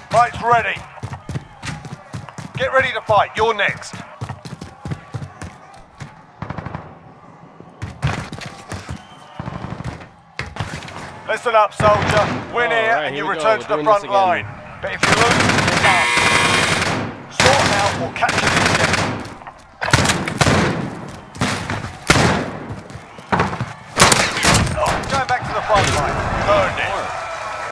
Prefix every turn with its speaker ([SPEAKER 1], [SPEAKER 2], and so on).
[SPEAKER 1] Fight's ready. Get ready to fight. You're next. Listen up, soldier. Win here and you return to the front line. But if you lose, it's up. Sort them out or catch them.